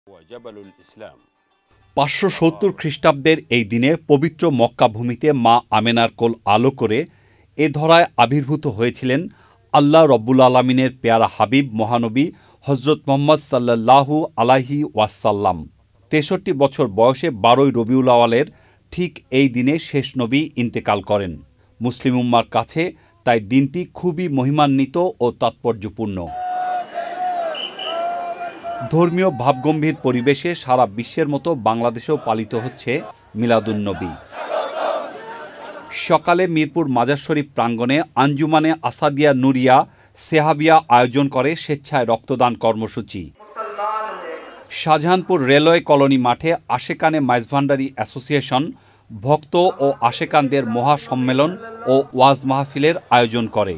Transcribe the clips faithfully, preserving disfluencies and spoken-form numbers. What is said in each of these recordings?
পাঁচশো সত্তর খ্রিস্টাব্দের এই দিনে পবিত্র মক্কা ভূমিতে মা আমেনার কোল আলো করে এ ধরায় আবির্ভূত হয়েছিলেন আল্লাহ রব্বুল আলমিনের পেয়ারা হাবিব মহানবী হজরত মুহাম্মদ সাল্লাল্লাহু আলাইহি ওয়াসাল্লাম। তেষট্টি বছর বয়সে বারোই রবিউল আউয়ালের ঠিক এই দিনে শেষ নবী ইন্তেকাল করেন। মুসলিম উম্মার কাছে তাই দিনটি খুবই মহিমান্বিত ও তাৎপর্যপূর্ণ। ধর্মীয় ভাবগম্ভীর পরিবেশে সারা বিশ্বের মতো বাংলাদেশেও পালিত হচ্ছে মিলাদুন্নবী। সকালে মিরপুর মাজার শরীফ প্রাঙ্গণে আঞ্জুমানে আসাদিয়া নুরিয়া সেহাবিয়া আয়োজন করে স্বেচ্ছায় রক্তদান কর্মসূচি। শাহজাহানপুর রেলওয়ে কলোনি মাঠে আশেকানে মাইজভান্ডারি অ্যাসোসিয়েশন ভক্ত ও আশেকানদের মহাসম্মেলন ও ওয়াজ মাহফিলের আয়োজন করে।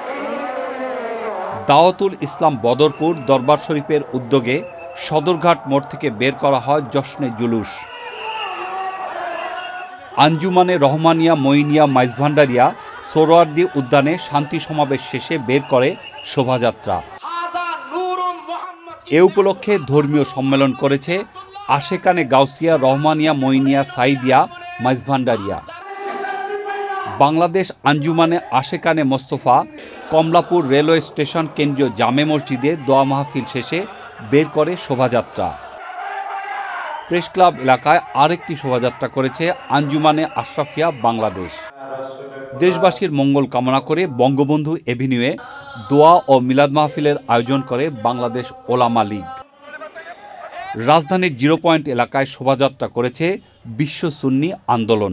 দাওয়াতুল ইসলাম বদরপুর দরবার শরীফের উদ্যোগে সদরঘাট মোড় থেকে বের করা হয় জশ্নে জুলুস। আঞ্জুমানে রহমানিয়া মঈনিয়া মাইজভান্ডারিয়া সোহরাওয়ার্দী উদ্যানে শান্তি সমাবেশ শেষে বের করে শোভাযাত্রা। এ উপলক্ষে ধর্মীয় সম্মেলন করেছে আশেকানে গাউসিয়া রহমানিয়া মঈনিয়া সাইদিয়া মাইজভান্ডারিয়া। বাংলাদেশ আঞ্জুমানে আশেকানে মোস্তফা কমলাপুর রেলওয়ে স্টেশন কেন্দ্রীয় জামে মসজিদে দোয়া মাহফিল শেষে বের করে শোভাযাত্রা। প্রেস ক্লাব এলাকায় আরেকটি শোভাযাত্রা করেছে আঞ্জুমানে আশরাফিয়া বাংলাদেশ। দেশবাসীর মঙ্গল কামনা করে বঙ্গবন্ধু এভিনিউয়ে দোয়া ও মিলাদ মাহফিলের আয়োজন করে বাংলাদেশ ওলামা লীগ। রাজধানীর জিরো পয়েন্ট এলাকায় শোভাযাত্রা করেছে বিশ্ব সুন্নি আন্দোলন।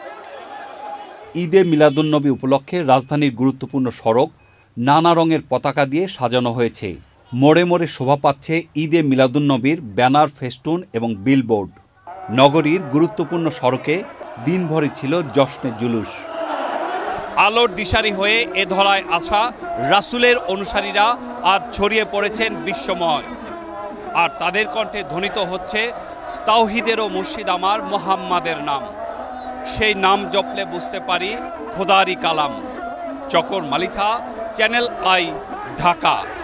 ঈদে মিলাদুন্নবী উপলক্ষে রাজধানীর গুরুত্বপূর্ণ সড়ক নানা রঙের পতাকা দিয়ে সাজানো হয়েছে। মোড়ে মোড়ে শোভা পাচ্ছে ঈদে মিলাদুন্নবীর ব্যানার, ফেস্টুন এবং বিলবোর্ড। নগরীর গুরুত্বপূর্ণ সড়কে দিনভরই ছিল জশ্নে জুলুস। আলোর দিশারি হয়ে এ ধরায় আসা রাসূলের অনুসারীরা আজ ছড়িয়ে পড়েছেন বিশ্বময়। আর তাদের কণ্ঠে ধ্বনিত হচ্ছে তাওহীদেরও মুর্শিদ আমার মুহাম্মাদের নাম। সেই নাম জপলে বুঝতে পারি খোদারি কালাম। Chakor Malitha, Channel i, Dhaka.